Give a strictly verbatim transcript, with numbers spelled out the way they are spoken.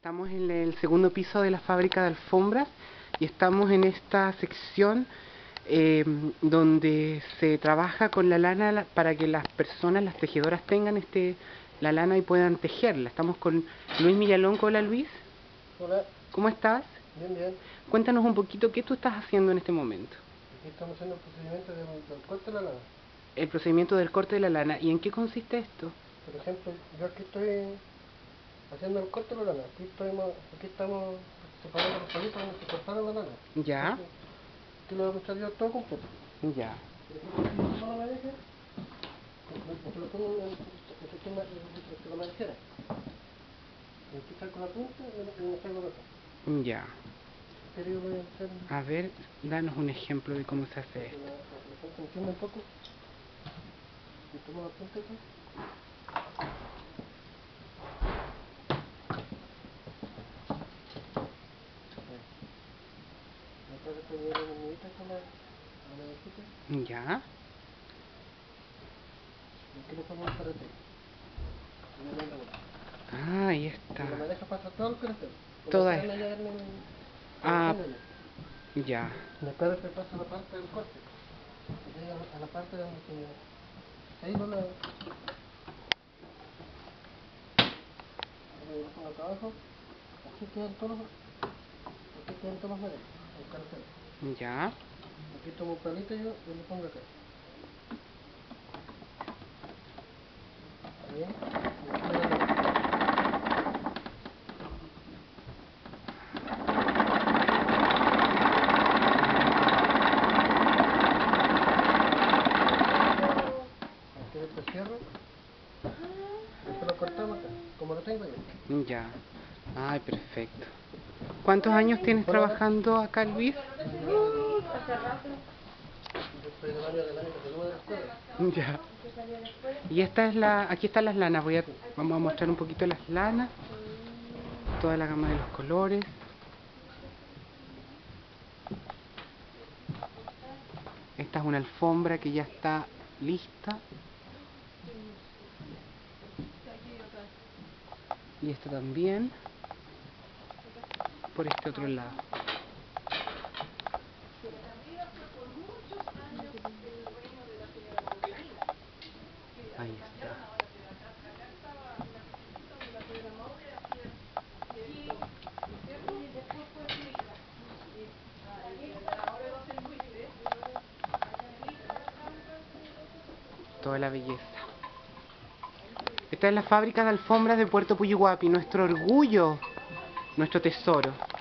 Estamos en el segundo piso de la fábrica de alfombras y estamos en esta sección eh, donde se trabaja con la lana para que las personas, las tejedoras tengan este la lana y puedan tejerla. Estamos con Luis Millalón. Hola Luis. Hola. ¿Cómo estás? Bien, bien. Cuéntanos un poquito qué tú estás haciendo en este momento. Aquí estamos haciendo el procedimiento del, del corte de la lana. El procedimiento del corte de la lana. ¿Y en qué consiste esto? Por ejemplo, yo aquí estoy haciendo el corte de la lana. Aquí, estoy, aquí estamos separando los palitos donde se cortaron la lana. Ya. Entonces, aquí lo voy a mostrar yo todo completo. Ya. Por ejemplo, si yo tomo la madera, me lo pongo en la madera. Y aquí saco la punta y me saco la otra. Ya. Pero yo voy a hacer... A ver, danos un ejemplo de cómo se hace esto. ¿Se entiende un poco? Y tomo la punta acá. Ya. Ah, ahí está. La madeja pasa todo el caracol. Toda esta. Ah, ya. La cara se pasa a la parte del corte. Llega a la parte donde se... Ahí no la... Lo pongo acá abajo. Aquí quedan todos los... Aquí quedan todos los madejas. El caracol. Ya. Aquí tomo un palito yo y lo pongo acá. Bien. Cierro, después lo cortamos acá, como lo tengo yo. Ya. Ay, perfecto. ¿Cuántos años tienes trabajando acá, Luis? Hace rato. Yo estoy del año del año que salgo de la escuela. Ya. Y esta es la, aquí están las lanas. Voy a, vamos a mostrar un poquito las lanas. Toda la gama de los colores. Esta es una alfombra que ya está lista. Y esta también. Por este otro lado. Ahí está. Toda la belleza. Esta es la fábrica de alfombras de Puerto Puyuhuapi, nuestro orgullo, nuestro tesoro.